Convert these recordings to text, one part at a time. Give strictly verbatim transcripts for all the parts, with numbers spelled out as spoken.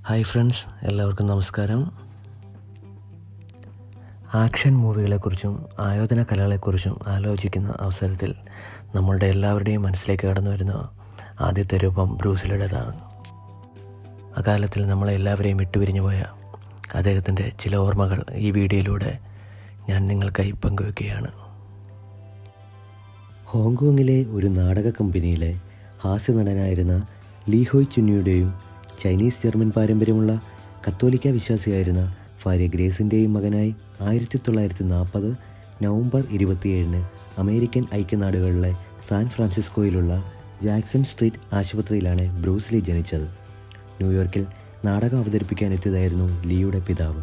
Hi friends, എല്ലാവർക്കും നമസ്കാരം. Action മൂവികളെക്കുറിച്ചും ആയോധന കലകളെക്കുറിച്ചും ആലോചിക്കുന്ന അവസരത്തിൽ നമ്മളുടെ എല്ലാവരുടെയും മനസ്സിലേക്ക് കടന്നു വരുന്ന ആദ്യത്തെ രൂപം ബ്രൂസ്ലിയുടേതാണ്. അകാലത്തിൽ നമ്മളെല്ലാവരെയും വിട്ടുപിരിഞ്ഞു പോയ അദ്ദേഹത്തിൻ്റെ ചില ഓർമ്മകൾ ഈ വീഡിയോയിലൂടെ ഞാൻ നിങ്ങൾക്കായി പങ്കുവയ്ക്കുകയാണ്. ഹോങ്കോങ്ങിലെ ഒരു നാടക കമ്പനിയിലെ ഹാസ്യനടനായിരുന്ന ലീ ചുന്നിയുടെയും ചൈനീസ് ജർമ്മൻ പാരമ്പര്യമുള്ള കത്തോലിക്ക വിശ്വാസിയായിരുന്ന ഭാര്യ ഗ്രേസിൻ്റെയും മകനായി ആയിരത്തി തൊള്ളായിരത്തി നാൽപ്പത് നവംബർ ഇരുപത്തിയേഴിന് അമേരിക്കൻ ഐക്യനാടുകളിലെ സാൻ ഫ്രാൻസിസ്കോയിലുള്ള ജാക്സൺ സ്ട്രീറ്റ് ആശുപത്രിയിലാണ് ബ്രൂസ്ലി ജനിച്ചത്. ന്യൂയോർക്കിൽ നാടകം അവതരിപ്പിക്കാൻ എത്തിയതായിരുന്നു ലീയുടെ പിതാവ്.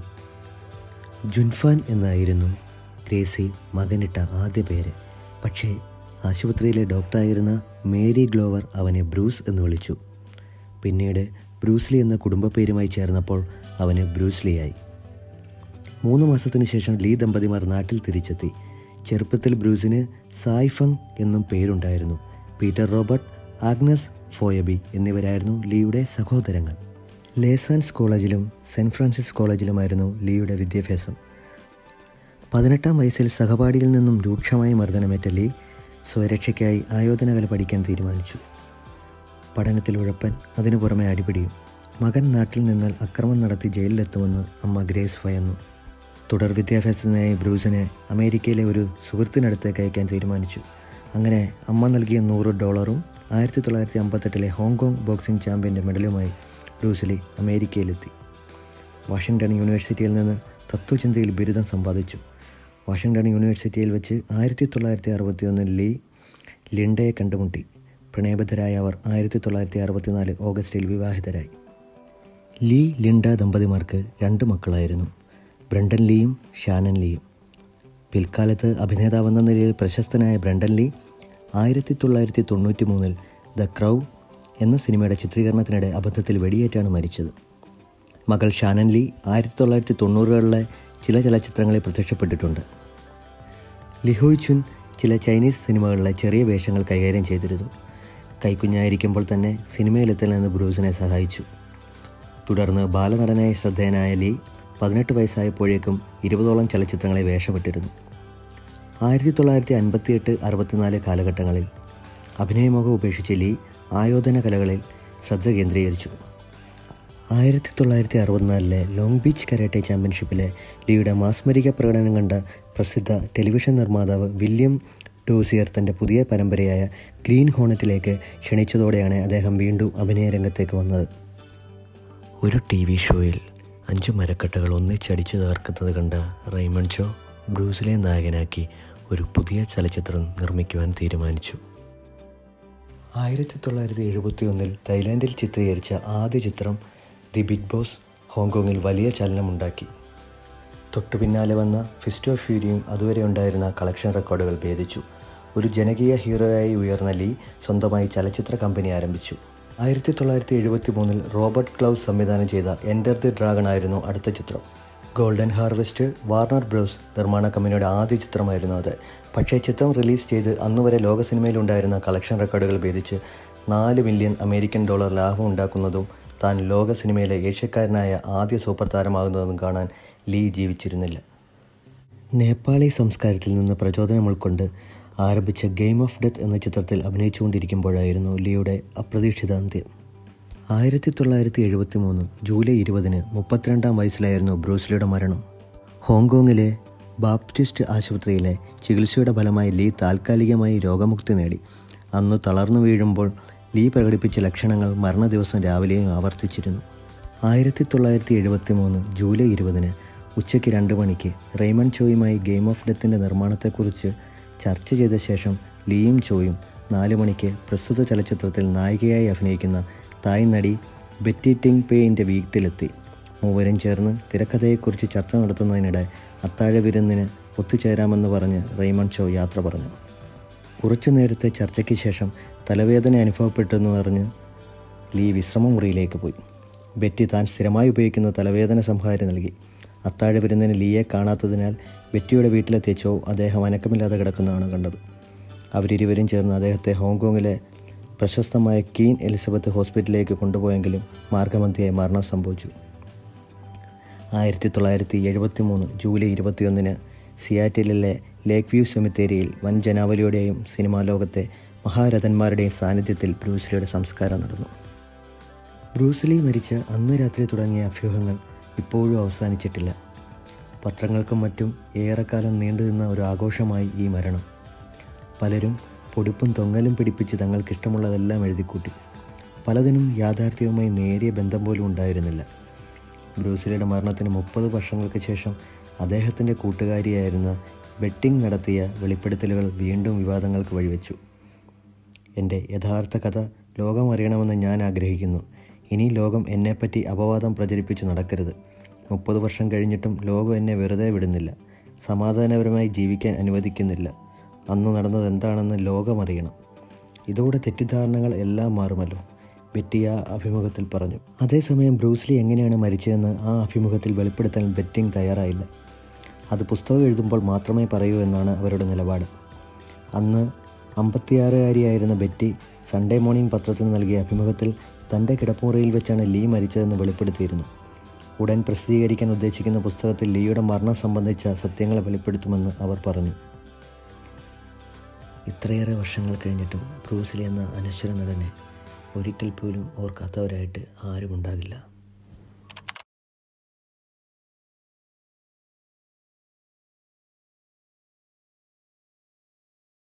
ജുൻഫാൻ എന്നായിരുന്നു ഗ്രേസി മകനിട്ട ആദ്യ പേര്. പക്ഷേ ആശുപത്രിയിലെ ഡോക്ടറായിരുന്ന മേരി ഗ്ലോവർ അവനെ ബ്രൂസ് എന്ന് വിളിച്ചു. പിന്നീട് ബ്രൂസ്ലി എന്ന കുടുംബ പേരുമായി ചേർന്നപ്പോൾ അവന് ബ്രൂസ്ലിയായി. മൂന്ന് മാസത്തിന് ശേഷം ലീ ദമ്പതിമാർ നാട്ടിൽ തിരിച്ചെത്തി. ചെറുപ്പത്തിൽ ബ്രൂസിന് സായ്ഫങ് എന്നും പേരുണ്ടായിരുന്നു. പീറ്റർ റോബർട്ട്, ആഗ്നസ് ഫോയബി എന്നിവരായിരുന്നു ലീയുടെ സഹോദരങ്ങൾ. ലേസാൻസ് കോളേജിലും സെൻറ്റ് ഫ്രാൻസിസ് കോളേജിലുമായിരുന്നു ലീയുടെ വിദ്യാഭ്യാസം. പതിനെട്ടാം വയസ്സിൽ സഹപാഠിയിൽ നിന്നും രൂക്ഷമായ മർദ്ദനമേറ്റ ലീ സ്വരക്ഷയ്ക്കായി ആയോധനകല പഠിക്കാൻ തീരുമാനിച്ചു. പഠനത്തിൽ ഉഴപ്പൻ, അതിനു പുറമെ അടിപിടിയും. മകൻ നാട്ടിൽ നിന്നാൽ അക്രമം നടത്തി ജയിലിലെത്തുമെന്ന് അമ്മ ഗ്രേസ് ഭയന്നു. തുടർ വിദ്യാഭ്യാസത്തിനായി ബ്രൂസിനെ അമേരിക്കയിലെ ഒരു സുഹൃത്തിനടുത്തേക്ക് അയക്കാൻ തീരുമാനിച്ചു. അങ്ങനെ അമ്മ നൽകിയ നൂറ് ഡോളറും ആയിരത്തി തൊള്ളായിരത്തി അമ്പത്തെട്ടിലെ ഹോങ്കോങ് ബോക്സിംഗ് ചാമ്പ്യൻ്റെ മെഡലുമായി ബ്രൂസ്ലി അമേരിക്കയിലെത്തി. വാഷിങ്ടൺ യൂണിവേഴ്സിറ്റിയിൽ നിന്ന് തത്വചിന്തയിൽ ബിരുദം സമ്പാദിച്ചു. വാഷിങ്ടൺ യൂണിവേഴ്സിറ്റിയിൽ വെച്ച് ആയിരത്തി തൊള്ളായിരത്തി അറുപത്തി ഒന്നിൽ ലീ ലിൻഡയെ കണ്ടുമുട്ടി. പ്രണയബദ്ധരായ അവർ ആയിരത്തി തൊള്ളായിരത്തി അറുപത്തിനാല് ഓഗസ്റ്റിൽ വിവാഹിതരായി. ലീ ലിൻഡ ദമ്പതിമാർക്ക് രണ്ട് മക്കളായിരുന്നു, ബ്രണ്ടൻ ലീയും ഷാനൻ ലീയും. പിൽക്കാലത്ത് അഭിനേതാവെന്ന നിലയിൽ പ്രശസ്തനായ ബ്രണ്ടൻ ലീ ആയിരത്തി തൊള്ളായിരത്തി തൊണ്ണൂറ്റി മൂന്നിൽ ദ ക്രൗ എന്ന സിനിമയുടെ ചിത്രീകരണത്തിനിടെ അബദ്ധത്തിൽ വെടിയേറ്റാണ് മരിച്ചത്. മകൾ ഷാനൻ ലീ ആയിരത്തി തൊള്ളായിരത്തി തൊണ്ണൂറുകളിലെ ചില ചലച്ചിത്രങ്ങളിൽ പ്രത്യക്ഷപ്പെട്ടിട്ടുണ്ട്. ലിഹോയ് ചുൻ ചില ചൈനീസ് സിനിമകളിലെ ചെറിയ വേഷങ്ങൾ കൈകാര്യം ചെയ്തിരുന്നു. കൈക്കുഞ്ഞായിരിക്കുമ്പോൾ തന്നെ സിനിമയിലെത്തലെന്ന് ബ്രൂസിനെ സഹായിച്ചു. തുടർന്ന് ബാലനടനായി ശ്രദ്ധേയനായ ലീ പതിനെട്ട് വയസ്സായപ്പോഴേക്കും ഇരുപതോളം ചലച്ചിത്രങ്ങളെ വേഷമിട്ടിരുന്നു. ആയിരത്തി തൊള്ളായിരത്തി അൻപത്തി എട്ട് അറുപത്തിനാല് കാലഘട്ടങ്ങളിൽ അഭിനയമോഹം ഉപേക്ഷിച്ച് ലീ ആയോധന കലകളിൽ ശ്രദ്ധ കേന്ദ്രീകരിച്ചു. ആയിരത്തി തൊള്ളായിരത്തി അറുപത്തിനാലിലെ ലോങ് ബീച്ച് കരാട്ടെ ചാമ്പ്യൻഷിപ്പിലെ ലീയുടെ മാസ്മരിക പ്രകടനം കണ്ട പ്രസിദ്ധ ടെലിവിഷൻ നിർമ്മാതാവ് വില്യം ഡോസിയർ തൻ്റെ പുതിയ പരമ്പരയായ ഗ്രീൻ ഹോണറ്റിലേക്ക് ക്ഷണിച്ചതോടെയാണ് അദ്ദേഹം വീണ്ടും അഭിനയ രംഗത്തേക്ക് വന്നത്. ഒരു ടി വി ഷോയിൽ അഞ്ച് മരക്കട്ടകൾ ഒന്നിച്ചടിച്ചു തകർക്കുന്നത് കണ്ട റെയ്മണ്ട് ചോ ബ്രൂസ്ലിയെ നായകനാക്കി ഒരു പുതിയ ചലച്ചിത്രം നിർമ്മിക്കുവാൻ തീരുമാനിച്ചു. ആയിരത്തി തൊള്ളായിരത്തി എഴുപത്തി ഒന്നിൽ തായ്ലാൻഡിൽ ചിത്രീകരിച്ച ആദ്യ ചിത്രം ദി ബിഗ് ബോസ് ഹോങ്കോങ്ങിൽ വലിയ ചലനമുണ്ടാക്കി. തൊട്ടു പിന്നാലെ വന്ന ഫിസ്റ്റ് ഓഫ് ഫ്യൂരിയും അതുവരെ ഉണ്ടായിരുന്ന കളക്ഷൻ റെക്കോർഡുകൾ ഭേദിച്ചു. ഒരു ജനകീയ ഹീറോയായി ഉയർന്ന ലീ സ്വന്തമായി ചലച്ചിത്ര കമ്പനി ആരംഭിച്ചു. ആയിരത്തി തൊള്ളായിരത്തി എഴുപത്തി മൂന്നിൽ റോബർട്ട് ക്ലൗസ് സംവിധാനം ചെയ്ത എൻ്റർ ദി ഡ്രാഗൺ ആയിരുന്നു അടുത്ത ചിത്രം. ഗോൾഡൻ ഹാർവെസ്റ്റ് വാർണർ ബ്രോസ് നിർമ്മാണ കമ്പനിയുടെ ആദ്യ ചിത്രമായിരുന്നു അത്. പക്ഷേ ചിത്രം റിലീസ് ചെയ്ത് അന്നുവരെ ലോക സിനിമയിലുണ്ടായിരുന്ന കളക്ഷൻ റെക്കോർഡുകൾ ഭേദിച്ച് നാല് മില്യൺ അമേരിക്കൻ ഡോളർ ലാഭം ഉണ്ടാക്കുന്നതും താൻ ലോക സിനിമയിലെ ഏഷ്യക്കാരനായ ആദ്യ സൂപ്പർ താരമാകുന്നതും കാണാൻ ലീ ജീവിച്ചിരുന്നില്ല. നേപ്പാളി സംസ്കാരത്തിൽ നിന്ന് പ്രചോദനം ഉൾക്കൊണ്ട് ആരംഭിച്ച ഗെയിം ഓഫ് ഡെത്ത് എന്ന ചിത്രത്തിൽ അഭിനയിച്ചുകൊണ്ടിരിക്കുമ്പോഴായിരുന്നു ലീയുടെ അപ്രതീക്ഷിത അന്ത്യം. ആയിരത്തി തൊള്ളായിരത്തി എഴുപത്തി മൂന്ന് ജൂലൈ ഇരുപതിന് മുപ്പത്തിരണ്ടാം വയസ്സിലായിരുന്നു ബ്രൂസ്ലിയുടെ മരണം. ഹോങ്കോങ്ങിലെ ബാപ്റ്റിസ്റ്റ് ആശുപത്രിയിലെ ചികിത്സയുടെ ഫലമായി ലീ താൽക്കാലികമായി രോഗമുക്തി നേടി. അന്ന് തളർന്നു വീഴുമ്പോൾ ലീ പ്രകടിപ്പിച്ച ലക്ഷണങ്ങൾ മരണദിവസം രാവിലെയും ആവർത്തിച്ചിരുന്നു. ആയിരത്തി തൊള്ളായിരത്തി എഴുപത്തി മൂന്ന് ജൂലൈ ഇരുപതിന് ഉച്ചയ്ക്ക് രണ്ട് മണിക്ക് റെയ്മണ്ട് ചോയുമായി ഗെയിം ഓഫ് ഡെത്തിൻ്റെ നിർമ്മാണത്തെക്കുറിച്ച് ചർച്ച ചെയ്ത ശേഷം ലീയും ചോയും നാല് മണിക്ക് പ്രസ്തുത ചലച്ചിത്രത്തിൽ നായികയായി അഭിനയിക്കുന്ന തായ് നടി ബെറ്റി ടിങ് പേയിൻ്റെ വീട്ടിലെത്തി. മൂവരും ചേർന്ന് തിരക്കഥയെക്കുറിച്ച് ചർച്ച നടത്തുന്നതിനിടെ അത്താഴ വിരുന്നിന് ഒത്തുചേരാമെന്ന് പറഞ്ഞ് റെയ്മണ്ട് ചോ യാത്ര പറഞ്ഞു. കുറച്ചു നേരത്തെ ചർച്ചയ്ക്ക് ശേഷം തലവേദന അനുഭവപ്പെട്ടെന്ന് പറഞ്ഞ് ലീ വിശ്രമമുറിയിലേക്ക് പോയി. ബെറ്റി താൻ സ്ഥിരമായി ഉപയോഗിക്കുന്ന തലവേദന സംഹാരി നൽകി. അത്താഴ വിരുന്നിന് ലീയെ കാണാത്തതിനാൽ ബെറ്റിയുടെ വീട്ടിലെത്തിയ ചോ അദ്ദേഹം അനക്കമില്ലാതെ കിടക്കുന്നതാണ് കണ്ടത്. അവരിരുവരും ചേർന്ന് അദ്ദേഹത്തെ ഹോങ്കോങ്ങിലെ പ്രശസ്തമായ ക്വീൻ എലിസബത്ത് ഹോസ്പിറ്റലിലേക്ക് കൊണ്ടുപോയെങ്കിലും മാർഗമധ്യേ മരണം സംഭവിച്ചു. ആയിരത്തി തൊള്ളായിരത്തി എഴുപത്തി മൂന്ന് ജൂലൈ ഇരുപത്തിയൊന്നിന് സിയാറ്റിലിലെ ലേക്ക് വ്യൂ സെമിത്തേരിയിൽ വൻ ജനാവലിയുടെയും സിനിമാ ലോകത്തെ മഹാരഥന്മാരുടെയും സാന്നിധ്യത്തിൽ ബ്രൂസ്ലിയുടെ സംസ്കാരം നടന്നു. ബ്രൂസ്ലി മരിച്ച അന്ന് രാത്രി തുടങ്ങിയ അഭ്യൂഹങ്ങൾ ഇപ്പോഴും അവസാനിച്ചിട്ടില്ല. പത്രങ്ങൾക്കും മറ്റും ഏറെക്കാലം നീണ്ടുനിന്ന ഒരു ആഘോഷമായി ഈ മരണം. പലരും പൊടിപ്പും തൊങ്ങലും പിടിപ്പിച്ച് തങ്ങൾക്കിഷ്ടമുള്ളതെല്ലാം എഴുതിക്കൂട്ടി. പലതിനും യാഥാർത്ഥ്യവുമായി നേരിയ ബന്ധം പോലും ഉണ്ടായിരുന്നില്ല. ബ്രൂസ്ലിയുടെ മരണത്തിന് മുപ്പത് വർഷങ്ങൾക്ക് ശേഷം അദ്ദേഹത്തിൻ്റെ കൂട്ടുകാരിയായിരുന്ന ബെറ്റിംഗ് നടത്തിയ വെളിപ്പെടുത്തലുകൾ വീണ്ടും വിവാദങ്ങൾക്ക് വഴിവെച്ചു. എൻ്റെ യഥാർത്ഥ കഥ ലോകം അറിയണമെന്ന് ഞാൻ ആഗ്രഹിക്കുന്നു. ഇനി ലോകം എന്നെപ്പറ്റി അപവാദം പ്രചരിപ്പിച്ച് നടക്കരുത്. മുപ്പത് വർഷം കഴിഞ്ഞിട്ടും ലോകം എന്നെ വെറുതെ വിടുന്നില്ല. സമാധാനപരമായി ജീവിക്കാൻ അനുവദിക്കുന്നില്ല. അന്ന് നടന്നത് എന്താണെന്ന് ലോകം അറിയണം. ഇതോടെ തെറ്റിദ്ധാരണകൾ എല്ലാം മാറുമല്ലോ, ബെറ്റി ആ അഭിമുഖത്തിൽ പറഞ്ഞു. അതേസമയം ബ്രൂസ്ലി എങ്ങനെയാണ് മരിച്ചതെന്ന് ആ അഭിമുഖത്തിൽ വെളിപ്പെടുത്താൻ ബെറ്റിംഗ് തയ്യാറായില്ല. അത് പുസ്തകം എഴുതുമ്പോൾ മാത്രമേ പറയൂ എന്നാണ് അവരുടെ നിലപാട്. അന്ന് അമ്പത്തിയാറുകാരിയായിരുന്ന ബെറ്റി സൺഡേ മോർണിംഗ് പത്രത്തിന് നൽകിയ അഭിമുഖത്തിൽ തൻ്റെ കിടപ്പുമുറിയിൽ വെച്ചാണ് ലീ മരിച്ചതെന്ന് വെളിപ്പെടുത്തിയിരുന്നു. ഉടൻ പ്രസിദ്ധീകരിക്കാൻ ഉദ്ദേശിക്കുന്ന പുസ്തകത്തിൽ ലീയുടെ മരണം സംബന്ധിച്ച സത്യങ്ങൾ വെളിപ്പെടുത്തുമെന്ന് അവർ പറഞ്ഞു. ഇത്രയേറെ വർഷങ്ങൾ കഴിഞ്ഞിട്ടും ബ്രൂസ്ലി എന്ന അനശ്വര നടനെ ഒരിക്കൽ പോലും ഓർക്കാത്തവരായിട്ട് ആരുമുണ്ടാകില്ല.